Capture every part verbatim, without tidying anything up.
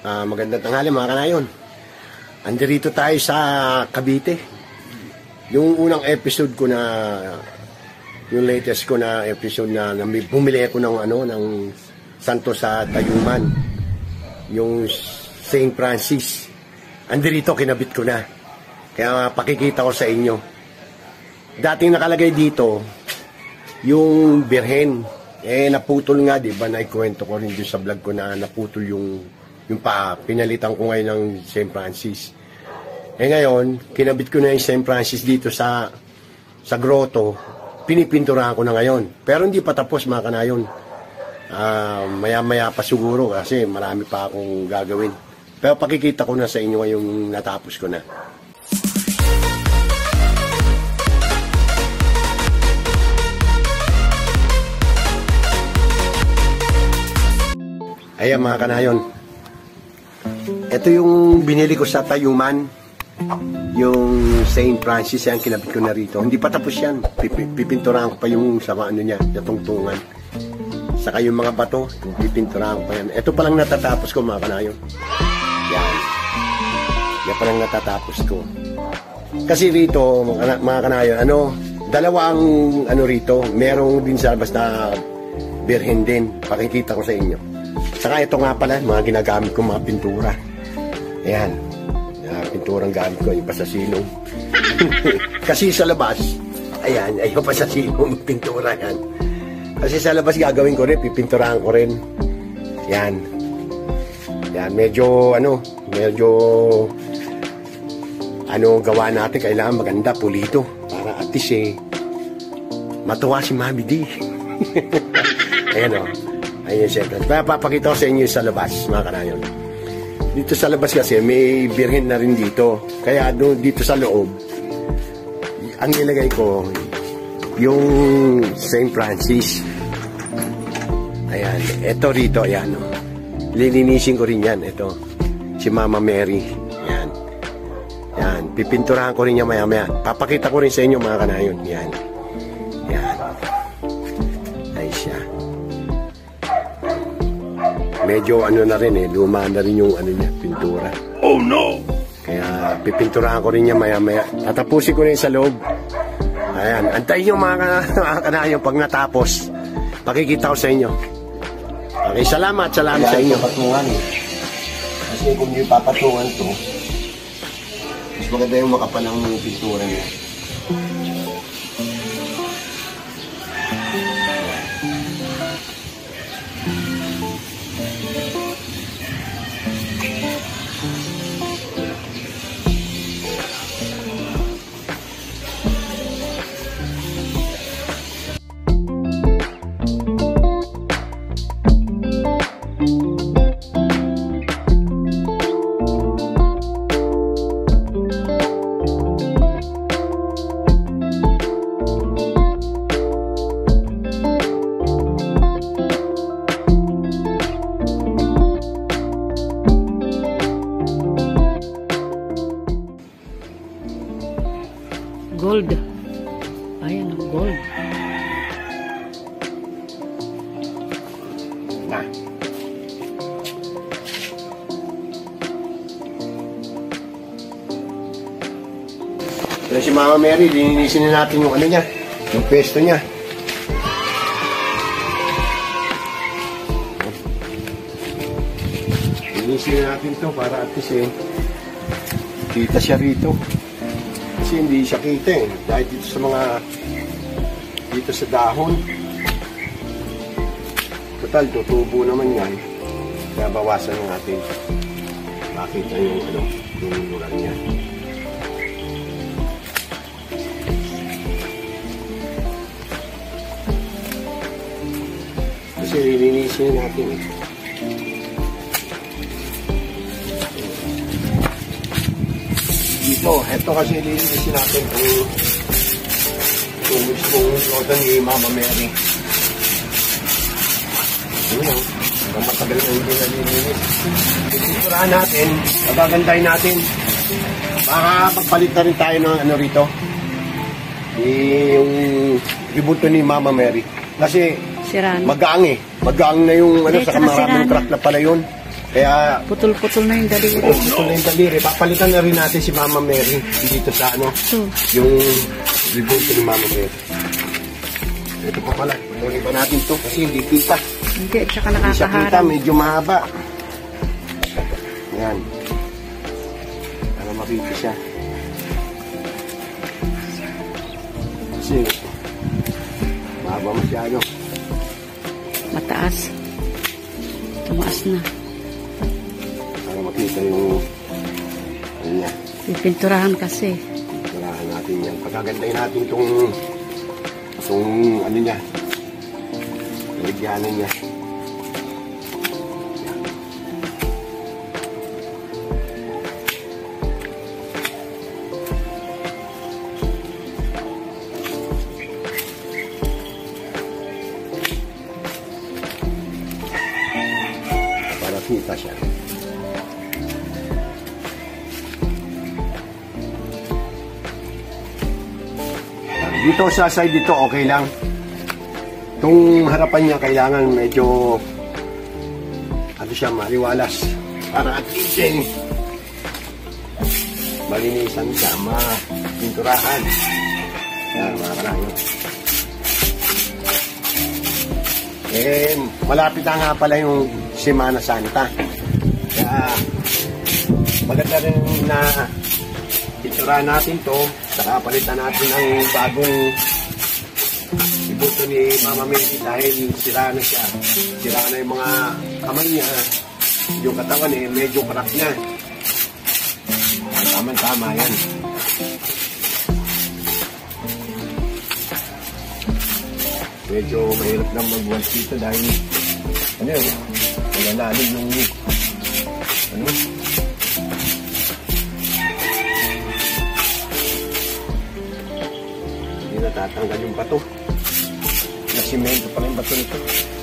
Uh, magandang tanghali mga kanayon. Andirito tayo sa Cavite. Yung unang episode ko na, yung latest ko na episode na, na bumili ako ng ano, ng santo sa Tayuman. Yung Saint Francis. Andirito, kinabit ko na. Kaya pakikita ko sa inyo. Dating nakalagay dito, yung Birhen. Eh, naputol nga, di ba? Naikwento ko rin dun sa vlog ko na naputol yung yung pa, pinalitan ko ngayon ng Saint Francis. Eh ngayon, kinabit ko na yung Saint Francis dito sa sa Groto. Pinipinturahan ko na ngayon. Pero hindi pa tapos mga kanayon. Uh, maya-maya pa siguro kasi marami pa akong gagawin. Pero pakikita ko na sa inyo yung natapos ko na. Ayan mga kanayon. Ito yung binili ko sa Tayuman, yung Saint Francis, yan kinabit ko na rito. Hindi pa tapos yan, pipinturahan ko pa yung sama ano niya, natungtungan. Saka yung mga bato, pipinturahan ko pa yan. Ito palang natatapos ko mga kanayon. Yan. Yan palang natatapos ko. Kasi rito, mga, mga kanayon, ano, dalawang ano rito, merong din sa labas na Birhen din. Pakikita ko sa inyo. Saka ito nga pala, mga ginagamit ko mga pintura. Ayan. Ayan, pinturang gamit ko, yung pasasilong. Kasi sa labas, ayan, ay yung pasasilong pintura yan. Kasi sa labas gagawin ko rin, pipinturahan ko rin. Ayan. Ayan, medyo, ano, medyo, ano gawa natin, kailangan maganda, pulido. Para at least eh, matuwa si Mami D. Ayan o. Ayun, siyempre. Papakita ko sa inyo sa labas, mga kanayon. Dito sa labas kasi, may Birhen na rin dito. Kaya doon, dito sa loob, ang nilagay ko, yung Saint Francis. Ayan. Ito rito, ayan. Oh. Lilinisin ko rin yan. Ito. Si Mama Mary. Ayan. Ayan. Pipinturahan ko rin yan maya-maya. Papakita ko rin sa inyo, mga kanayon. Ayan. Ayan. Ay siya. Medyo ano na rin eh, luma na rin yung ano niya, pintura. Oh no! Kaya pipinturahan ko rin niya maya-maya. Tatapusin ko rin sa loob. Ayan, antayin nyo mga, mga kanayon pag natapos. Pakikita ko sa inyo. Okay, salamat, salamat sa inyo. Patungan eh. Kasi kung yung papatungan to, mas maganda yung makapalang pintura niya. Gold. Ayan ang gold. Na. Pero si Mama Mary, lininisin na natin yung ano niya, yung pesto niya. Linisin na natin ito para at least eh, kita siya rito. Kasi hindi siya kita eh. Dahil dito sa mga dito sa dahon. Total, tutubo naman yan. Kaya bawasan natin. Makita yung ano, yung lugar niya. Kasi lilinisin natin eh. Dito, ito kasi lilinisin natin kung kung mismong loda ni Mama Mary. Ano yun? Ang matagal na hindi nalilinis. Pinturahan natin, magagandahin natin. Baka magpalit na rin tayo ng ano rito. Yung ibuto ni Mama Mary. Kasi Sirano. Magaang eh. Magaang na yung ano, Hindi, saka maraming sirano. crack na pala yun. Kaya, Putol-putol na yung daliri. putol na yung daliri. Papalitan na rin natin si Mama Mary dito sa ano, So, yung reboot ni Mama Mary. Ito pa pala, tuloy pa natin to kasi hindi kita. hindi, at saka Hindi siya kita, nakakaharap. medyo mahaba. Yan. Para makita siya. Kasi, mahaba masyado. Mataas. Tumaas na. Para makita yung ano niya. Pipinturahan kasi. Pinturahan natin yan. Pagkagandahin natin itong itong ano niya. Ligyanan niya. Para kita siya. Dito sa side dito okay lang. Itong harapan niya kailangan medyo ano siya, maliwalas para at least eh, malinisan siya, mapinturahan. Yan, mga kanayon. Eh, malapit na nga pala yung Semana Santa. Kaya maganda rin na pinturahan natin to, saka palitan natin ang bagong ibuto ni Mama Mary dahil sira na siya. Sira na yung mga kamay niya. Yung katawan eh, medyo crack na. Tama-tama yan. Medyo mahirap lang mag-wash dito dahil ano yun, malalalim yung ano, hindi natatanggal yung bato. Nasimento pa rin bato nito.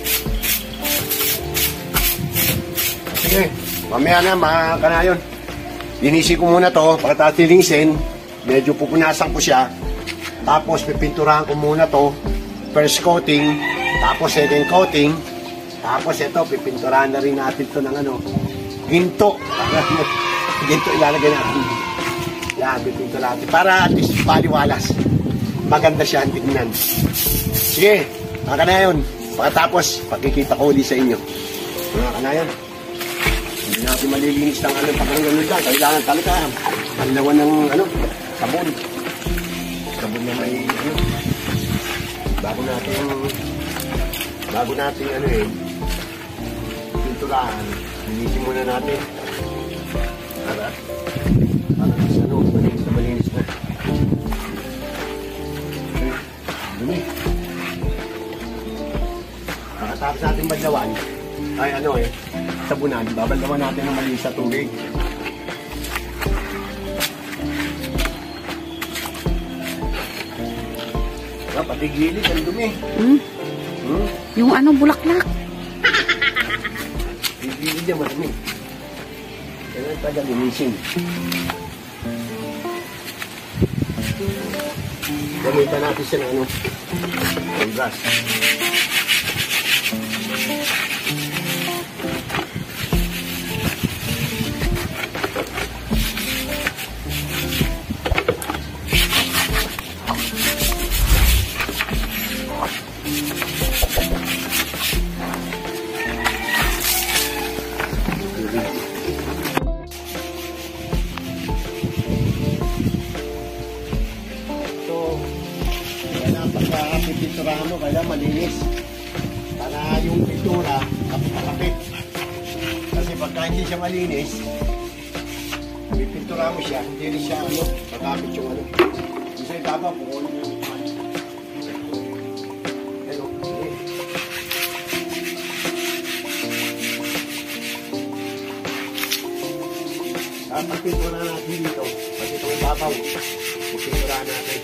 Sige, mamaya na mga kanayon. Linisi ko muna to, pagkatapos linisin, medyo pupunasan ko siya. Tapos pipinturahan ko muna to, first coating, tapos second coating, tapos ito, pipinturahan na rin natin to ng ano, ginto. Ginto ilalagay natin. Yan, pipinturahan natin. Para at least paliwalas. Maganda siya ang tignan. Sige, mga kanayon. Pagkatapos, pagkikita ko ulit sa inyo. Mga kanayon, hindi natin malilinis ng ano, pag ganun lang. Kailangan talaga, panglawan ng ano, sabon. Sabon na may ano. Bago natin, bago natin ano eh, pinturahan, linisin muna natin. Para, para sa ano, malinis na malinis na. Dumi. Pagkatapos natin badlawan, ay ano eh, sabunan, babalawan natin ng malinis sa tubig. Ah, pati gilid, ang dumi. Hmm? Hmm? Yung anong bulaklak. Gilid yan, madumi. Kailangan taga linisin. Gamitan natin siya ng ano, ng gas. Pipinturahan mo, kaya malinis. Para yung pintura, kapit-kapit. Kasi pagka hindi siya malinis, pipinturahan mo siya, hindi rin siya, ano, kakapit yung ano. Isa yung taba, pukunin mo yung pan. Hello, okay. Tapos pinturahan natin dito, pati itong babaw, pipinturahan natin.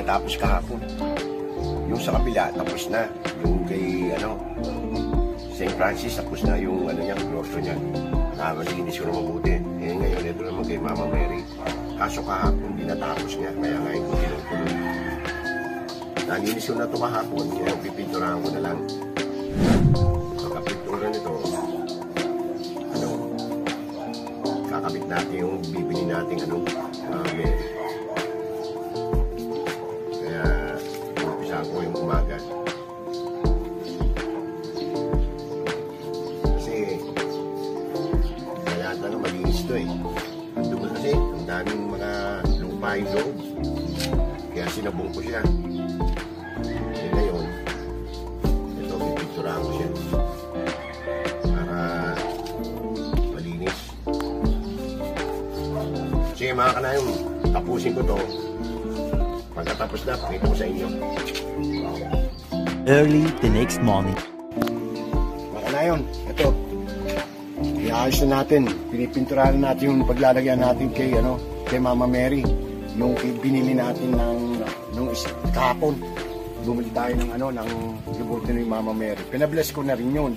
natapos kahapon. Yung sa kapila, tapos na. Yung kay, ano, Saint Francis, tapos na yung, ano niya, Groto niya. Nakakalinis ko na mabuti. Eh, ngayon, ito naman kay Mama Mary. Kaso kahapon, di natapos niya. Kaya ngayon, kung tinutuloy. Nalinis ko na ito kahapon. Kaya pipinturahan ko na lang. Pagkapintura nito, ano, kakabit natin yung bibili natin, ano, Mama Mary. Kaya, umpisa ko yung umaga. Ito eh. Ang dugo kasi, ang daming mga lupa yung loob. Kaya sinabong ko siya. Eh ngayon, ito, pipinturahan ko siya. Para malinis. Sige mga kanayong, tapusin ko to. Pagkatapos na, pakita ko sa inyo. Early the next morning. Mga kanayon, ito. Iayos na natin, pinipinturahan natin yung paglalagyan natin kay, ano, kay Mama Mary. Yung binili natin ng, nung kahapon. Bumili tayo ng, ano, ng libutin ng Mama Mary. Pinabless ko na rin yun.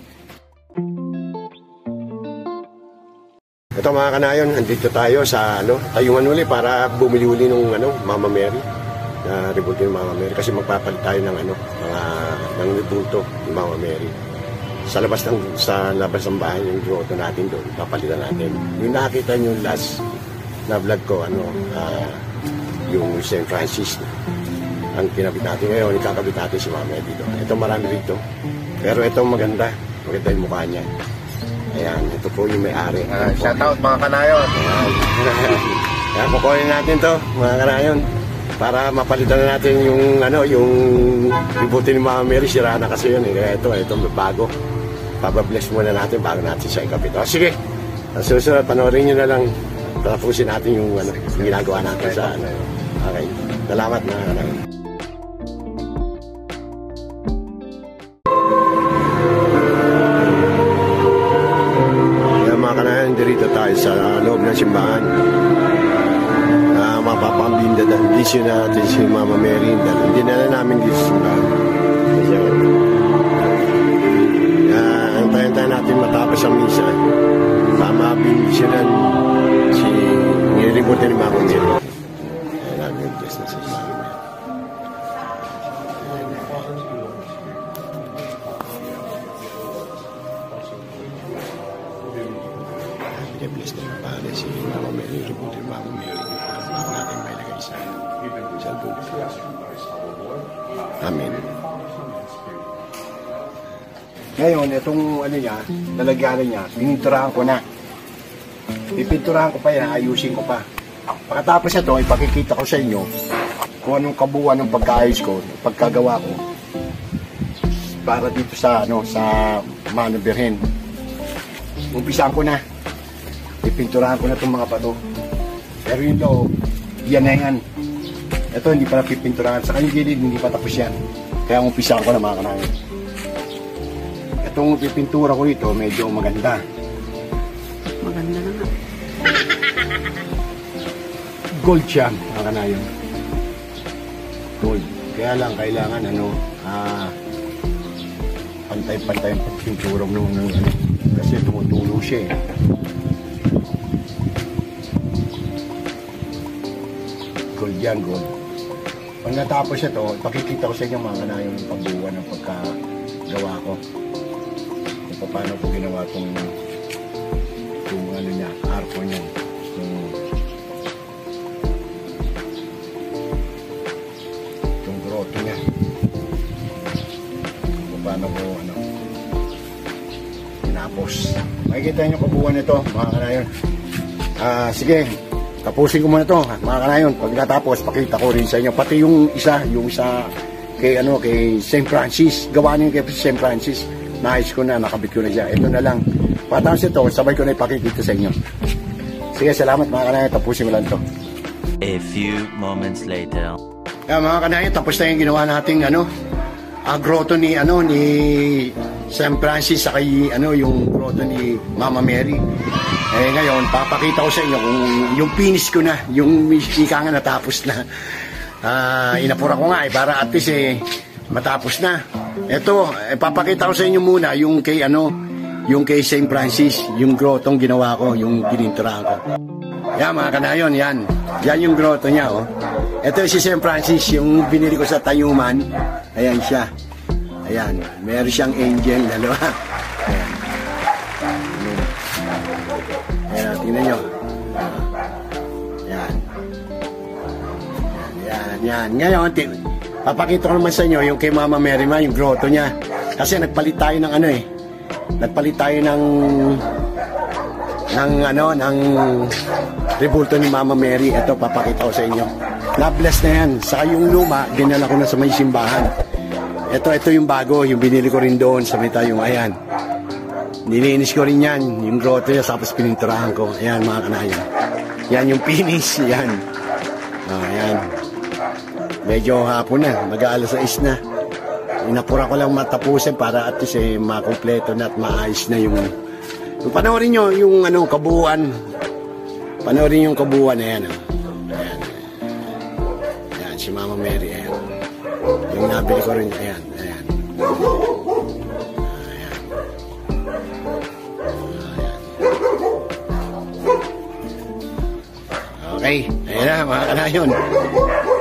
Ito mga kanayon, andito tayo sa, ano, tayungan uli para bumili uli ng, ano, Mama Mary. Na libutin ng Mama Mary. Kasi magpapalit tayo ng, ano, mga, ng libuto ng Mama Mary. Sa labas ng sa labas ng bahay yung Groto natin doon, papalitan natin. Yung nakita niyo last na vlog ko, ano, uh, yung Saint Francis ang kinabit natin ngayon, ikakabit natin si Mama dito. Ito marami rito. Pero ito maganda. Maganda yung mukha niya. Ayan, ito po yung may-ari. Uh, shout out mga kanayon. Ayan. Ayan, kukunin natin to mga kanayon. Para mapalitan na natin yung ano, yung libutin ni Mama Mary, sira na kasi yun eh. Kaya ito, ito bago. Pababless muna natin bago natin siya ikapit. O sige, ang susunod, panoorin nyo na lang. Tapusin natin yung, ano, yung ginagawa natin sa ano. Okay, salamat mga kanayon. Kaya mga kanayon, dito tayo sa loob ng simbahan. Uh, mapapambinda dahil disyo natin si Mama Mary. Hindi na na namin dito sa simbahan. Kasi antayin-antayin natin matapos ang misa. Tama bindisyonan si nililibutin ni Mama Mary. Kaya namin yung bless na sa Mama Mary. Bless na yung pangalan si Mama Mary. Nililibutin ni Mama Mary. Bago natin may lagay sa sa dulo. Amen. Ngayon, itong ano niya, lalagyan niya, pininturahan ko na. Pipinturahan ko pa yan, ayusin ko pa. Pagkatapos ito, ipakikita ko sa inyo kung anong kabuuan ng pagkaayos ko, pagkagawa ko. Para dito sa, ano, sa Mano Birhen. Umpisahan ko na. Pipinturahan ko na itong mga pato. Pero yung loob, yan na yan. Ito, hindi pa na pipinturahan. Sa kanyang gilid, hindi pa tapos yan. Kaya umpisahan ko na mga kanayon. Itong pipintura ko rito, medyo maganda. Maganda na nga. Gold siya, mga kanayon. Gold. Kaya lang, kailangan, ano, ah, pantay-pantay ang pagpintura mo ng, ano, kasi tumutulo siya eh. Gold yan, gold. Pag natapos ito, ipakikita ko sa inyo mga kanayon yung pagbuwan ng pagkagawa ko. Kung paano ko ginawa itong itong ano niya, arko niya. Itong, itong groto niya. Kung paano ko ano, tinapos. Makikita niyo kabuuan nito mga kanayon. Ah, sige. Tapusin ko muna ito, mga kanayon. Pag natapos, pakita ko rin sa inyo. Pati yung isa, yung isa kay, ano, kay Saint Francis. Gawa niyo kay Saint Francis. Naayos ko na, nakabit ko na siya. Ito na lang. Patapos ito, sabay ko na ipakikita sa inyo. Sige, salamat mga kanayon. Tapusin ko lang ito. A few moments later. Yeah, mga kanayon, tapos na yung ginawa nating ano, uh, groto ni, ano, ni Saint Francis sa kay, ano, yung groto ni Mama Mary. Eh ngayon, papakita ko sa inyo kung yung finish ko na, yung ika nga natapos na. Ah, inapura ko nga eh, para at least eh, matapos na. Ito, eh, papakita ko sa inyo muna yung kay ano, yung kay Saint Francis, yung grotong ginawa ko, yung pininturahan ko. Yan mga kanayon, yan. Yan yung grotto niya, oh. Ito si Saint Francis, yung binili ko sa Tayuman. Ayan siya. Ayan, meron siyang angel, dalawa. Ayan. Ayan, tingnan nyo. Ayan. Ayan, yan. Ngayon, papakita ko naman sa inyo yung kay Mama Mary Ma, yung grotto niya. Kasi nagpalit tayo ng ano eh. Nagpalit tayo ng ng ano, ng rebulto ni Mama Mary. Ito, papakita ko sa inyo. Na-bless na yan. Saka yung luma, dinala ko na sa may simbahan. Ito, ito yung bago. Yung binili ko rin doon sa may tayong ayan. Nilinis ko rin yan. Yung grotto niya, tapos pininturahan ko. Ayan, mga kanayan. Yan yung finish. Yan. Oh, ayan. Medyo hapon na. Mag-aalas sais na. Inapura ko lang matapusin para at least eh, makompleto na at maayos na yung... yung panoorin nyo yung ano, kabuuan. Panoorin yung kabuuan na yan. Oh. Ayan. Ayan, si Mama Mary. Ayan. Yung nabili ko rin. Ayan. Ayan. Ayan. Ayan. Okay. Ayan na, mga kanayon.